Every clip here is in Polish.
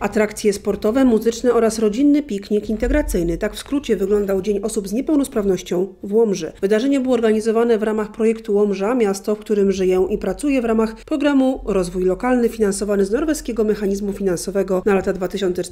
Atrakcje sportowe, muzyczne oraz rodzinny piknik integracyjny. Tak w skrócie wyglądał Dzień Osób z Niepełnosprawnością w Łomży. Wydarzenie było organizowane w ramach projektu Łomża, miasto, w którym żyję i pracuję, w ramach programu Rozwój Lokalny finansowany z norweskiego mechanizmu finansowego na lata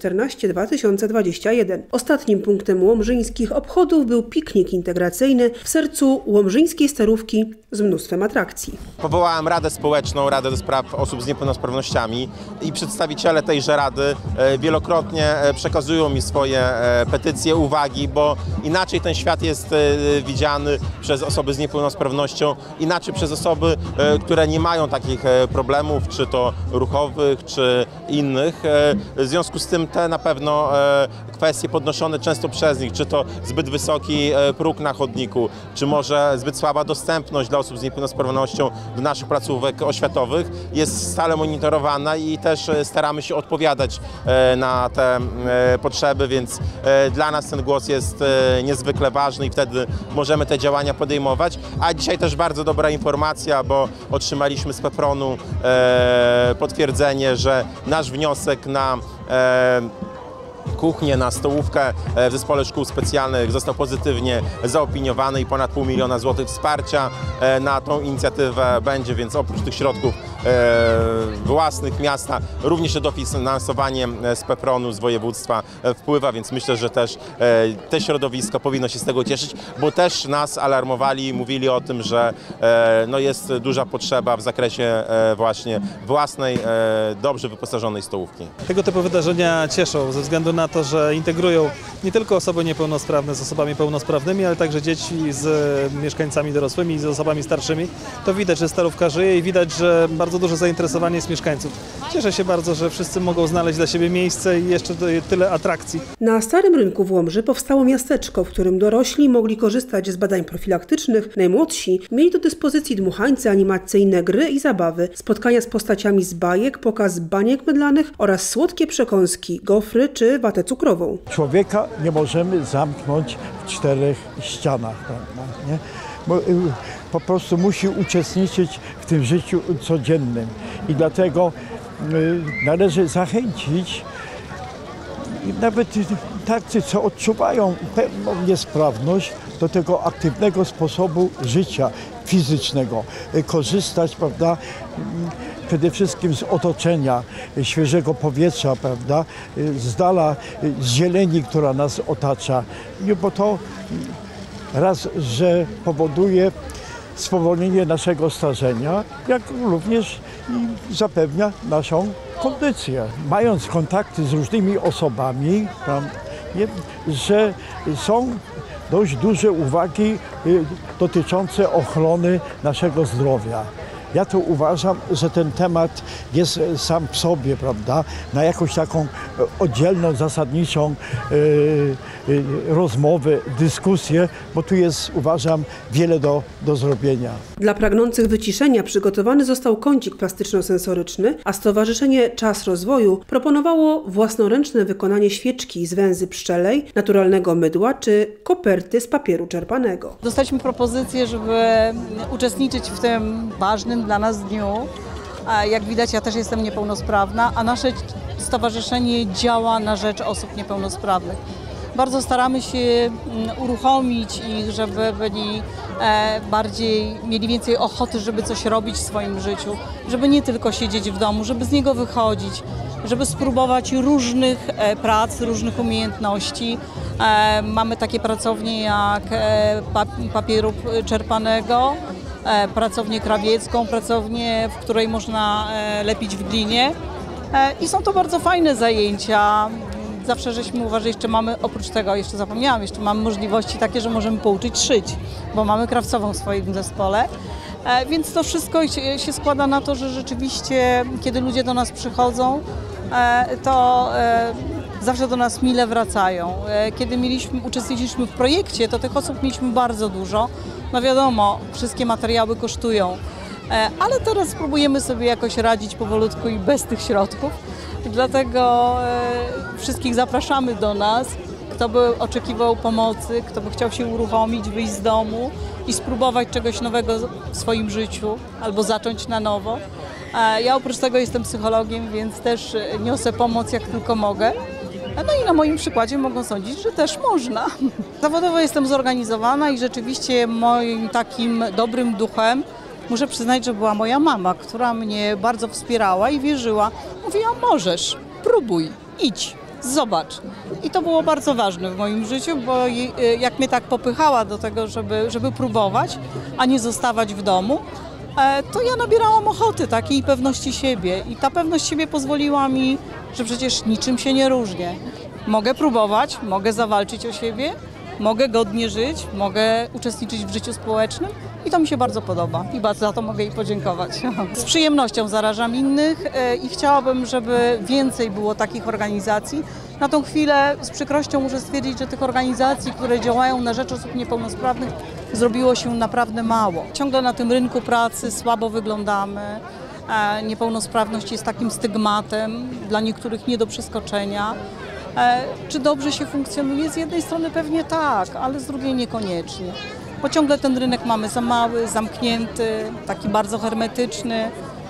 2014-2021. Ostatnim punktem łomżyńskich obchodów był piknik integracyjny w sercu łomżyńskiej Starówki z mnóstwem atrakcji. Powołałem Radę Społeczną, Radę do Spraw Osób z Niepełnosprawnościami i przedstawiciele tejże Rady wielokrotnie przekazują mi swoje petycje, uwagi, bo inaczej ten świat jest widziany przez osoby z niepełnosprawnością, inaczej przez osoby, które nie mają takich problemów, czy to ruchowych, czy innych. W związku z tym te na pewno kwestie podnoszone często przez nich, czy to zbyt wysoki próg na chodniku, czy może zbyt słaba dostępność dla osób z niepełnosprawnością do naszych placówek oświatowych, jest stale monitorowana i też staramy się odpowiadać na te potrzeby, więc dla nas ten głos jest niezwykle ważny i wtedy możemy te działania podejmować. A dzisiaj też bardzo dobra informacja, bo otrzymaliśmy z PEPRON-u potwierdzenie, że nasz wniosek na kuchnię, na stołówkę w Zespole Szkół Specjalnych został pozytywnie zaopiniowany i ponad 500 000 złotych wsparcia na tą inicjatywę będzie, więc oprócz tych środków własnych miasta również dofinansowanie z PEPRON-u, z województwa wpływa, więc myślę, że też te środowisko powinno się z tego cieszyć, bo też nas alarmowali, mówili o tym, że no jest duża potrzeba w zakresie właśnie własnej, dobrze wyposażonej stołówki. Tego typu wydarzenia cieszą ze względu na to, że integrują nie tylko osoby niepełnosprawne z osobami pełnosprawnymi, ale także dzieci z mieszkańcami dorosłymi i z osobami starszymi. To widać, że Starówka żyje i widać, że bardzo duże zainteresowanie jest mieszkańców. Cieszę się bardzo, że wszyscy mogą znaleźć dla siebie miejsce i jeszcze tyle atrakcji. Na Starym Rynku w Łomży powstało miasteczko, w którym dorośli mogli korzystać z badań profilaktycznych, najmłodsi mieli do dyspozycji dmuchańce animacyjne, gry i zabawy, spotkania z postaciami z bajek, pokaz baniek mydlanych oraz słodkie przekąski, gofry czy watę cukrową. Człowieka nie możemy zamknąć w 4 ścianach, prawda, nie? Bo po prostu musi uczestniczyć w tym życiu codziennym i dlatego należy zachęcić nawet tacy, co odczuwają pewną niesprawność, do tego aktywnego sposobu życia fizycznego, korzystać, prawda, przede wszystkim z otoczenia, świeżego powietrza, prawda, z dala z zieleni, która nas otacza, bo to raz, że powoduje spowolnienie naszego starzenia, jak również i zapewnia naszą kondycję. Mając kontakty z różnymi osobami, że są dość duże uwagi dotyczące ochrony naszego zdrowia. Ja to uważam, że ten temat jest sam w sobie, prawda, na jakąś taką oddzielną, zasadniczą rozmowę, dyskusję, bo tu jest, uważam, wiele do zrobienia. Dla pragnących wyciszenia przygotowany został kącik plastyczno-sensoryczny, a Stowarzyszenie Czas Rozwoju proponowało własnoręczne wykonanie świeczki z węzy pszczelej, naturalnego mydła czy koperty z papieru czerpanego. Dostaliśmy propozycję, żeby uczestniczyć w tym ważnym dla nas dniu. Jak widać, ja też jestem niepełnosprawna, a nasze stowarzyszenie działa na rzecz osób niepełnosprawnych. Bardzo staramy się uruchomić ich, żeby byli mieli więcej ochoty, żeby coś robić w swoim życiu, żeby nie tylko siedzieć w domu, żeby z niego wychodzić, żeby spróbować różnych prac, różnych umiejętności. Mamy takie pracownie jak papieru czerpanego, pracownię krawiecką, pracownię, w której można lepić w glinie. I są to bardzo fajne zajęcia. Zawsze żeśmy uważali, jeszcze mamy, oprócz tego, jeszcze zapomniałam, jeszcze mamy możliwości takie, że możemy pouczyć szyć, bo mamy krawcową w swoim zespole. Więc to wszystko się składa na to, że rzeczywiście, kiedy ludzie do nas przychodzą, to zawsze do nas mile wracają. Kiedy uczestniczyliśmy w projekcie, to tych osób mieliśmy bardzo dużo. No wiadomo, wszystkie materiały kosztują, ale teraz spróbujemy sobie jakoś radzić powolutku i bez tych środków. Dlatego wszystkich zapraszamy do nas, kto by oczekiwał pomocy, kto by chciał się uruchomić, wyjść z domu i spróbować czegoś nowego w swoim życiu albo zacząć na nowo. Ja oprócz tego jestem psychologiem, więc też niosę pomoc jak tylko mogę. No i na moim przykładzie mogą sądzić, że też można. Zawodowo jestem zorganizowana i rzeczywiście moim takim dobrym duchem muszę przyznać, że była moja mama, która mnie bardzo wspierała i wierzyła. Mówiła, możesz, próbuj, idź, zobacz. I to było bardzo ważne w moim życiu, bo jak mnie tak popychała do tego, żeby próbować, a nie zostawać w domu, to ja nabierałam ochoty takiej i pewności siebie. I ta pewność siebie pozwoliła mi, że przecież niczym się nie różnię. Mogę próbować, mogę zawalczyć o siebie, mogę godnie żyć, mogę uczestniczyć w życiu społecznym i to mi się bardzo podoba i bardzo za to mogę jej podziękować. Z przyjemnością zarażam innych i chciałabym, żeby więcej było takich organizacji. Na tą chwilę z przykrością muszę stwierdzić, że tych organizacji, które działają na rzecz osób niepełnosprawnych, zrobiło się naprawdę mało. Ciągle na tym rynku pracy słabo wyglądamy. Niepełnosprawność jest takim stygmatem, dla niektórych nie do przeskoczenia. Czy dobrze się funkcjonuje? Z jednej strony pewnie tak, ale z drugiej niekoniecznie. Bo ciągle ten rynek mamy za mały, zamknięty, taki bardzo hermetyczny.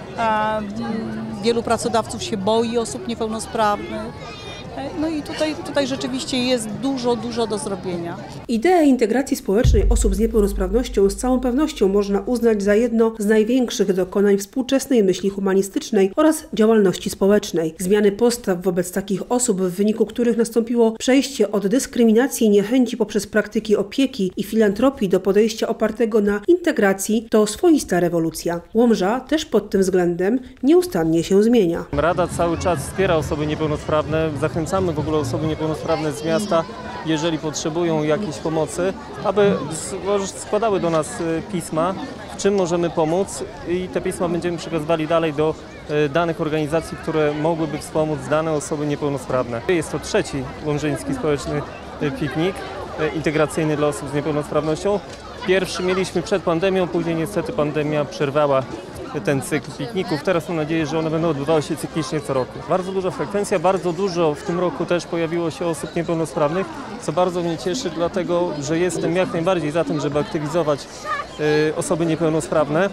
Wielu pracodawców się boi osób niepełnosprawnych. No i tutaj rzeczywiście jest dużo do zrobienia. Ideę integracji społecznej osób z niepełnosprawnością z całą pewnością można uznać za jedno z największych dokonań współczesnej myśli humanistycznej oraz działalności społecznej. Zmiany postaw wobec takich osób, w wyniku których nastąpiło przejście od dyskryminacji i niechęci poprzez praktyki opieki i filantropii do podejścia opartego na integracji, to swoista rewolucja. Łomża też pod tym względem nieustannie się zmienia. Rada cały czas wspiera osoby niepełnosprawne, zachęcamy w ogóle osoby niepełnosprawne z miasta, jeżeli potrzebują jakiejś pomocy, aby składały do nas pisma, w czym możemy pomóc i te pisma będziemy przekazywali dalej do danych organizacji, które mogłyby wspomóc dane osoby niepełnosprawne. Jest to trzeci łomżyński społeczny piknik integracyjny dla osób z niepełnosprawnością. Pierwszy mieliśmy przed pandemią, później niestety pandemia przerwała ten cykl pikników. Teraz mam nadzieję, że one będą odbywały się cyklicznie co roku. Bardzo duża frekwencja, bardzo dużo w tym roku też pojawiło się osób niepełnosprawnych, co bardzo mnie cieszy, dlatego że jestem jak najbardziej za tym, żeby aktywizować osoby niepełnosprawne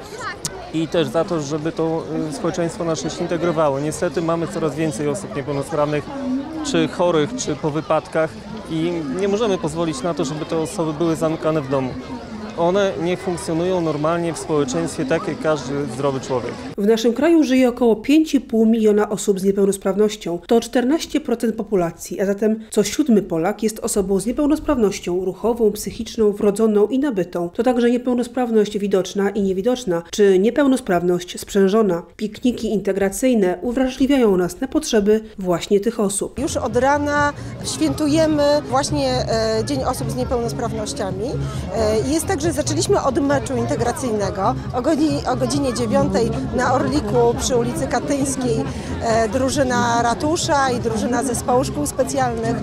i też za to, żeby to społeczeństwo nasze się integrowało. Niestety mamy coraz więcej osób niepełnosprawnych, czy chorych, czy po wypadkach i nie możemy pozwolić na to, żeby te osoby były zamykane w domu. One niech funkcjonują normalnie w społeczeństwie, tak jak każdy zdrowy człowiek. W naszym kraju żyje około 5,5 miliona osób z niepełnosprawnością. To 14% populacji, a zatem co 7. Polak jest osobą z niepełnosprawnością ruchową, psychiczną, wrodzoną i nabytą. To także niepełnosprawność widoczna i niewidoczna, czy niepełnosprawność sprzężona. Pikniki integracyjne uwrażliwiają nas na potrzeby właśnie tych osób. Już od rana świętujemy właśnie Dzień Osób z Niepełnosprawnościami. Jest tak, że zaczęliśmy od meczu integracyjnego o godzinie 9 na Orliku przy ulicy Katyńskiej. Drużyna ratusza i drużyna zespołu szkół specjalnych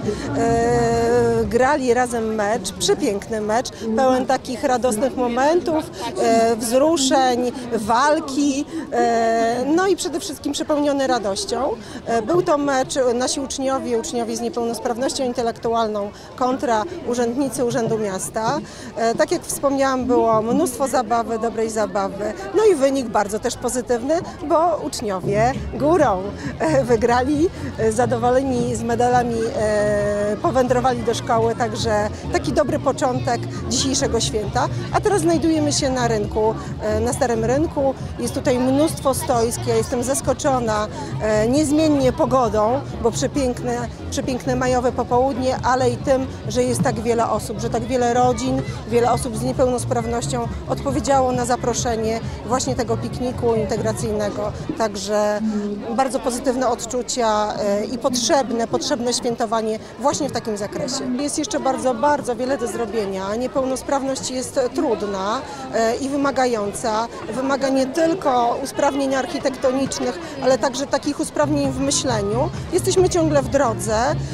grali razem mecz, przepiękny mecz, pełen takich radosnych momentów, wzruszeń, walki, no i przede wszystkim przepełniony radością. Był to mecz nasi uczniowie z niepełnosprawnością intelektualną kontra urzędnicy Urzędu Miasta. Tak jak wspomniałam, było mnóstwo zabawy, dobrej zabawy, no i wynik bardzo też pozytywny, bo uczniowie górą wygrali, zadowoleni z medalami powędrowali do szkoły, także taki dobry początek dzisiejszego święta. A teraz znajdujemy się na rynku, na Starym Rynku, jest tutaj mnóstwo stoisk, ja jestem zaskoczona niezmiennie pogodą, bo przepiękne majowe popołudnie, ale i tym, że jest tak wiele osób, że tak wiele rodzin, wiele osób z niepełnosprawnością odpowiedziało na zaproszenie właśnie tego pikniku integracyjnego. Także bardzo pozytywne odczucia i potrzebne świętowanie właśnie w takim zakresie. Jest jeszcze bardzo wiele do zrobienia. Niepełnosprawność jest trudna i wymagająca. Wymaga nie tylko usprawnień architektonicznych, ale także takich usprawnień w myśleniu. Jesteśmy ciągle w drodze.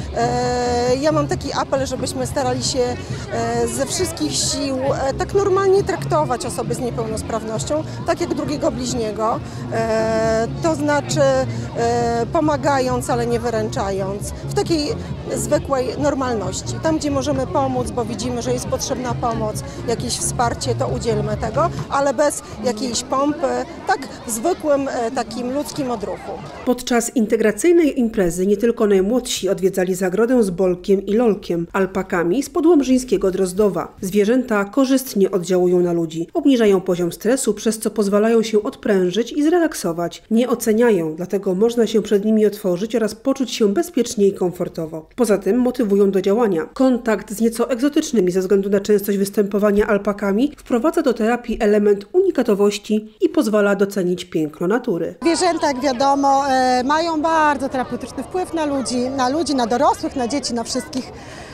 Ja mam taki apel, żebyśmy starali się ze wszystkich sił tak normalnie traktować osoby z niepełnosprawnością, tak jak drugiego bliźniego, to znaczy pomagając, ale nie wyręczając, w takiej zwykłej normalności. Tam, gdzie możemy pomóc, bo widzimy, że jest potrzebna potrzebna pomoc, jakieś wsparcie, to udzielmy tego, ale bez jakiejś pompy, tak w zwykłym takim ludzkim odruchu. Podczas integracyjnej imprezy nie tylko najmłodsi odwiedzali zagrodę z Bolkiem i Lolkiem, alpakami z podłomżyńskiego Drozdowa. Zwierzęta korzystnie oddziałują na ludzi, obniżają poziom stresu, przez co pozwalają się odprężyć i zrelaksować. Nie oceniają, dlatego można się przed nimi otworzyć oraz poczuć się bezpiecznie i komfortowo. Poza tym motywują do działania. Kontakt z nieco egzotycznymi ze względu na częstość występowania alpakami wprowadza do terapii element unikatowości i pozwala docenić piękno natury. Zwierzęta, jak wiadomo, mają bardzo terapeutyczny wpływ na ludzi, na dorosłych, na dzieci, na wszystkich.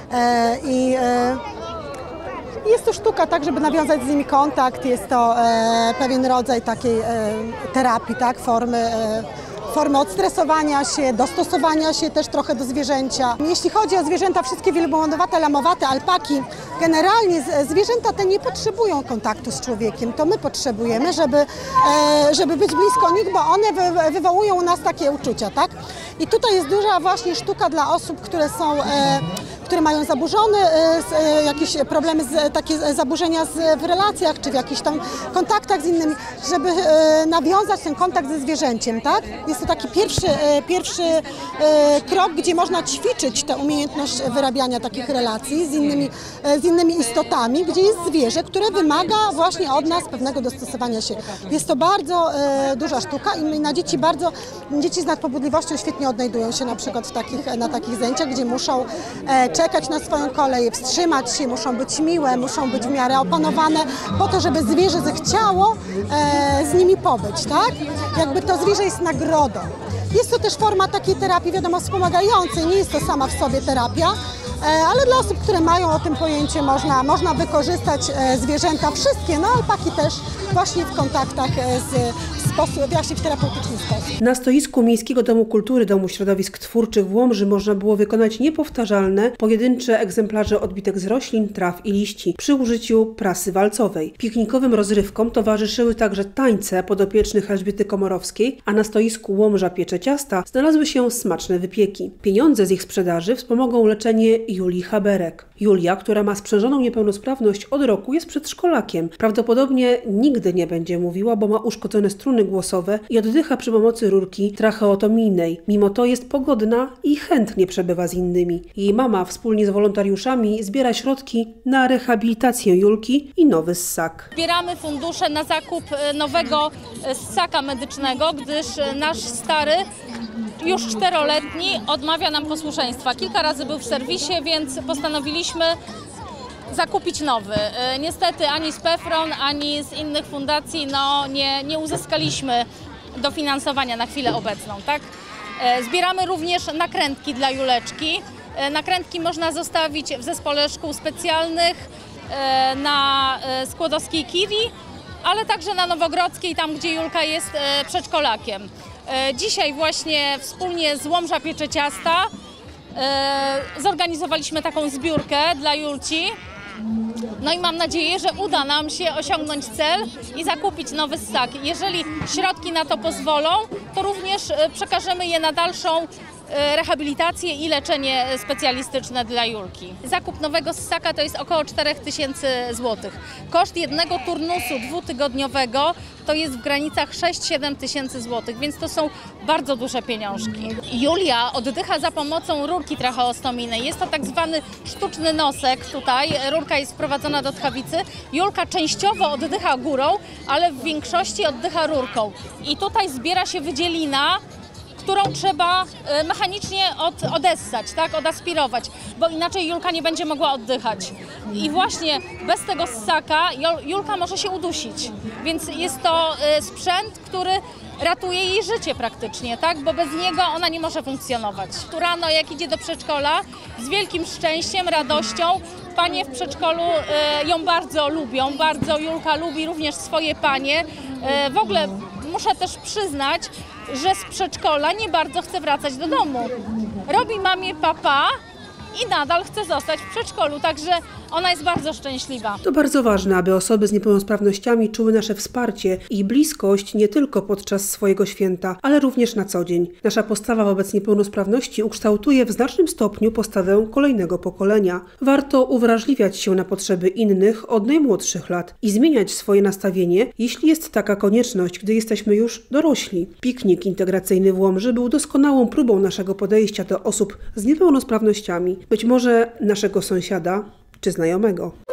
Jest to sztuka, tak, żeby nawiązać z nimi kontakt, jest to pewien rodzaj takiej terapii, tak, formy odstresowania się, dostosowania się też trochę do zwierzęcia. Jeśli chodzi o zwierzęta wszystkie wielbłądowate, lamowate, alpaki, generalnie zwierzęta te nie potrzebują kontaktu z człowiekiem. To my potrzebujemy, żeby być blisko nich, bo one wywołują u nas takie uczucia, tak? I tutaj jest duża właśnie sztuka dla osób, które mają zaburzone jakieś problemy, takie zaburzenia w relacjach, czy w jakichś tam kontaktach z innymi, żeby nawiązać ten kontakt ze zwierzęciem, tak? Jest to taki pierwszy krok, gdzie można ćwiczyć tę umiejętność wyrabiania takich relacji z innymi istotami, gdzie jest zwierzę, które wymaga właśnie od nas pewnego dostosowania się. Jest to bardzo duża sztuka i na dzieci z nadpobudliwością świetnie odnajdują się na przykład na takich zajęciach, gdzie muszą czekać na swoją kolej, wstrzymać się, muszą być miłe, muszą być w miarę opanowane, po to, żeby zwierzę zechciało z nimi pobyć, tak? Jakby to zwierzę jest nagrodą. Jest to też forma takiej terapii, wiadomo, wspomagającej, nie jest to sama w sobie terapia, ale dla osób, które mają o tym pojęcie, można wykorzystać zwierzęta wszystkie, no alpaki też właśnie w kontaktach właśnie w terapeutyczny sposób. Na stoisku Miejskiego Domu Kultury Domu Środowisk Twórczych w Łomży można było wykonać niepowtarzalne, pojedyncze egzemplarze odbitek z roślin, traw i liści przy użyciu prasy walcowej. Piknikowym rozrywkom towarzyszyły także tańce podopiecznych Elżbiety Komorowskiej, a na stoisku Łomża piecze ciasta znalazły się smaczne wypieki. Pieniądze z ich sprzedaży wspomogą leczenie Julii Haberek. Julia, która ma sprzężoną niepełnosprawność od roku, jest przedszkolakiem. Prawdopodobnie nigdy nie będzie mówiła, bo ma uszkodzone struny głosowe i oddycha przy pomocy rurki tracheotomijnej. Mimo to jest pogodna i chętnie przebywa z innymi. Jej mama wspólnie z wolontariuszami zbiera środki na rehabilitację Julki i nowy ssak. Zbieramy fundusze na zakup nowego ssaka medycznego, gdyż nasz stary, już 4-letni, odmawia nam posłuszeństwa. Kilka razy był w serwisie, więc postanowiliśmy zakupić nowy. Niestety ani z PFRON, ani z innych fundacji nie uzyskaliśmy dofinansowania na chwilę obecną. Tak? Zbieramy również nakrętki dla Juleczki. Nakrętki można zostawić w zespole szkół specjalnych na Skłodowskiej Kiri, ale także na Nowogrodzkiej, tam gdzie Julka jest przedszkolakiem. Dzisiaj właśnie wspólnie z Łomża piecze ciasta zorganizowaliśmy taką zbiórkę dla Julci. No i mam nadzieję, że uda nam się osiągnąć cel i zakupić nowy ssak. Jeżeli środki na to pozwolą, to również przekażemy je na dalszą rehabilitację i leczenie specjalistyczne dla Julki. Zakup nowego ssaka to jest około 4000 zł. Koszt jednego turnusu dwutygodniowego to jest w granicach 6-7 tysięcy złotych, więc to są bardzo duże pieniążki. Julia oddycha za pomocą rurki tracheostomijnej. Jest to tak zwany sztuczny nosek tutaj. Rurka jest wprowadzona do tchawicy. Julka częściowo oddycha górą, ale w większości oddycha rurką. I tutaj zbiera się wydzielina, którą trzeba mechanicznie odessać, tak, odaspirować, bo inaczej Julka nie będzie mogła oddychać. I właśnie bez tego ssaka Julka może się udusić, więc jest to sprzęt, który ratuje jej życie praktycznie, tak, bo bez niego ona nie może funkcjonować. Tu rano, jak idzie do przedszkola, z wielkim szczęściem, radością, panie w przedszkolu ją bardzo lubią, bardzo Julka lubi również swoje panie. W ogóle muszę też przyznać, że z przedszkola nie bardzo chce wracać do domu. Robi mamie papa i nadal chce zostać w przedszkolu, także ona jest bardzo szczęśliwa. To bardzo ważne, aby osoby z niepełnosprawnościami czuły nasze wsparcie i bliskość nie tylko podczas swojego święta, ale również na co dzień. Nasza postawa wobec niepełnosprawności ukształtuje w znacznym stopniu postawę kolejnego pokolenia. Warto uwrażliwiać się na potrzeby innych od najmłodszych lat i zmieniać swoje nastawienie, jeśli jest taka konieczność, gdy jesteśmy już dorośli. Piknik integracyjny w Łomży był doskonałą próbą naszego podejścia do osób z niepełnosprawnościami, być może naszego sąsiada czy znajomego.